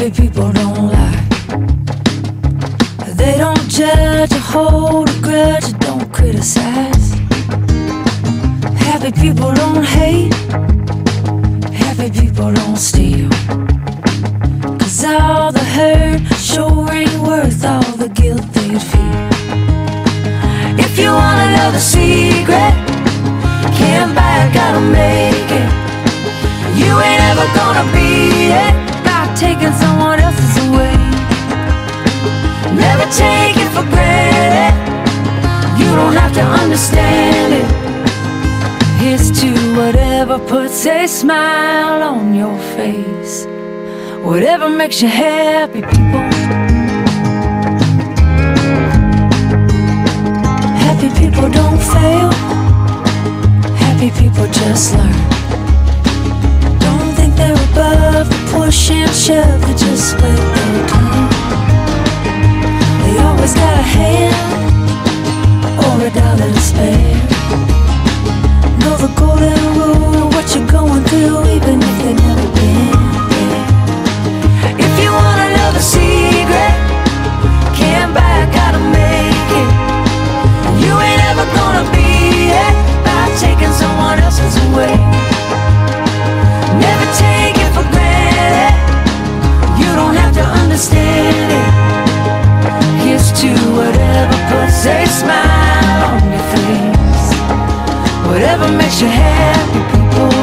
Happy people don't lie. They don't judge or hold a grudge or don't criticize. Happy people don't hate. Happy people don't steal. 'Cause all the hurt sure ain't worth all the guilt they'd feel. If you wanna know the secret, can't buy it, gotta make it. You ain't ever gonna beat it by taking someone else's away. Never take it for granted. You don't have to understand it. Here's to whatever puts a smile on your face, whatever makes you happy, people. Happy people don't fail. Happy people just learn. Don't think they're above the push and shove, they just wait their turn. They always got a hand or a dollar to spare. Know the golden rule of what you're going through, even if they've never been there. If you wanna know the secret, can't buy it, gotta make it. You ain't ever gonna beat it by taking someone else's away. Never take it for granted. You don't have to understand it. Here's to whatever puts a smile on your face, whatever makes you happy, people.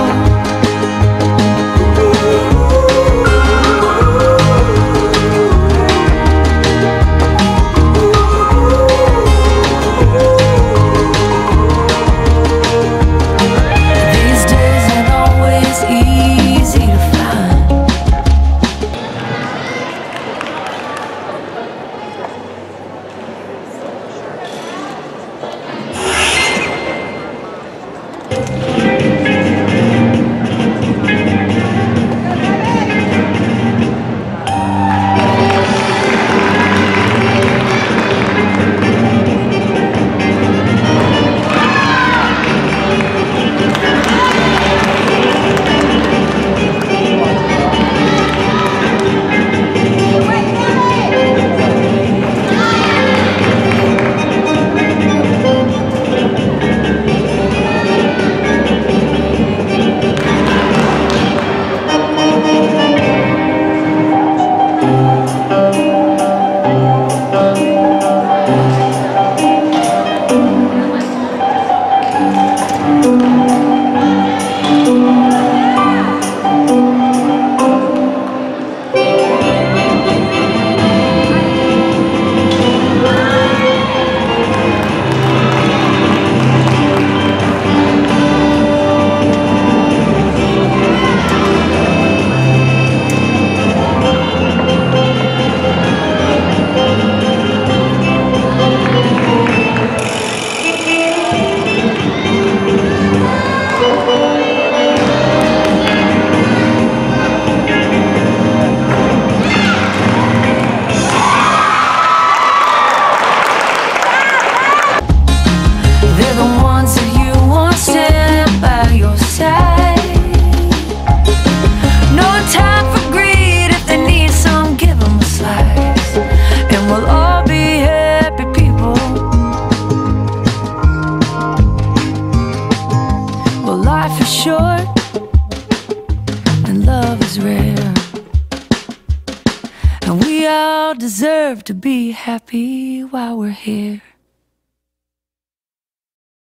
Life is short and love is rare, and we all deserve to be happy while we're here.